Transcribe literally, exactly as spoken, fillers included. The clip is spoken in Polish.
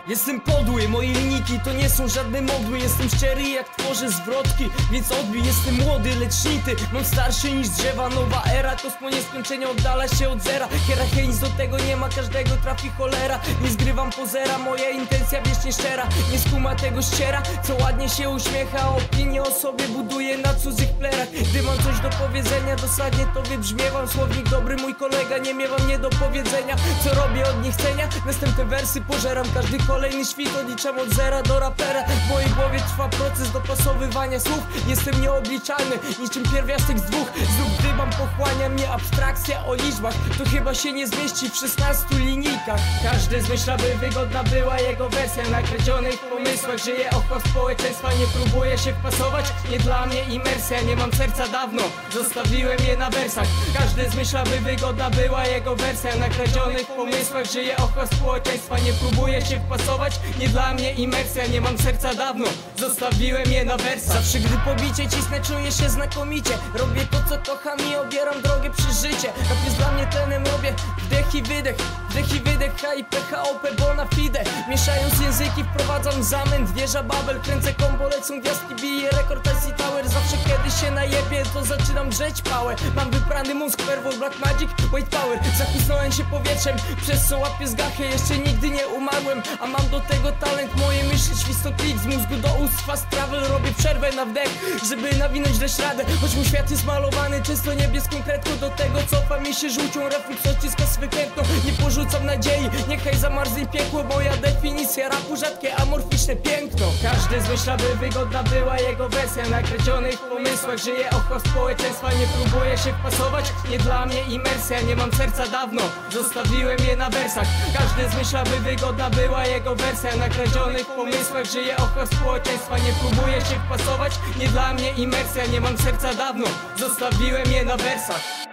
Jestem podły, moje linijki to nie są żadne modły. Jestem szczery jak tworzę zwrotki, więc odbij. Jestem młody, lecz nity, mam starszy niż drzewa. Nowa era, kosmo nieskończenie oddala się od zera. Hierarchia nic do tego nie ma, każdego trafi cholera. Nie zgrywam pozera, moja intencja wiecznie szczera. Nie skuma tego ściera, co ładnie się uśmiecha. Opinię o sobie buduję na cudzych plerach. Gdy mam coś do powiedzenia, dosadnie to wybrzmiewam. Słownik dobry, mój kolega, nie miewam nie do powiedzenia. Co robię od niechcenia? Następne wersy pożeram. Każdy kolejny świt odliczam od zera do rapera. W mojej głowie trwa proces dopasowywania słów. Jestem nieobliczalny, niczym pierwiastek z dwóch. Znów gdybam, pochłania mnie abstrakcja o liczbach. To chyba się nie zmieści w szesnastu linijkach. Każdy zmyśla, by wygodna była jego wersja. Na kradzionych pomysłach żyje ochła społeczeństwa. Nie próbuję się wpasować, nie dla mnie imersja. Nie mam serca dawno, zostawiłem je na wersach. Każdy zmyśla, by wygodna była jego wersja. Na kradzionych pomysłach żyje ochła społeczeństwa. Nie próbuję się wpasować, nie dla mnie imersja. Nie mam serca dawno, zostawiłem je na wersach. Zawsze gdy pobicie cisnę, czuję się znakomicie. Robię to co kocham i obieram drogę przez życie. Rap jest dla mnie tlenem, robię wdech i wydech. Wdech i wydech, H I P H O P bona fide. Mieszając języki wprowadzam zamęt. Wieża Babel, kręcę kombo, lecą gwiazdki, bije rekord I C Tower. Zawsze kiedy się najebie, to zaczynam drzeć pałę. Mam wyprany mózg, perwo, black magic, white power. Zachłysnąłem się powietrzem, przez co łapię zgachę. Jeszcze nigdy nie umarłem, a mam do tego talent. Moje myśli świstą klik z mózgu do ust, fast travel. Robię przerwę na wdech, żeby nawinąć deszcz radę. Choć mój świat jest malowany, często niebieską kredką. Do tego cofa mi się żółcią, refleks odciska swe piękno. Nie porzucam nadziei, niechaj zamarznie piekło. Moja definicja rapu, rzadkie amorficzne piękno. Każdy zmyśla, by wygodna była jego wersja. Na kradzionych pomysłach żyje ochła społeczeństwa. Nie próbuję się wpasować, nie dla mnie imersja. Nie mam serca dawno, zostawiłem je na wersach. Każdy zmyśla, by wygodna była jego wersja. Na kradzionych pomysłach żyje ochła społeczeństwa. Nie próbuję się wpasować, nie dla mnie imersja. Nie mam serca dawno, zostawiłem je na wersach.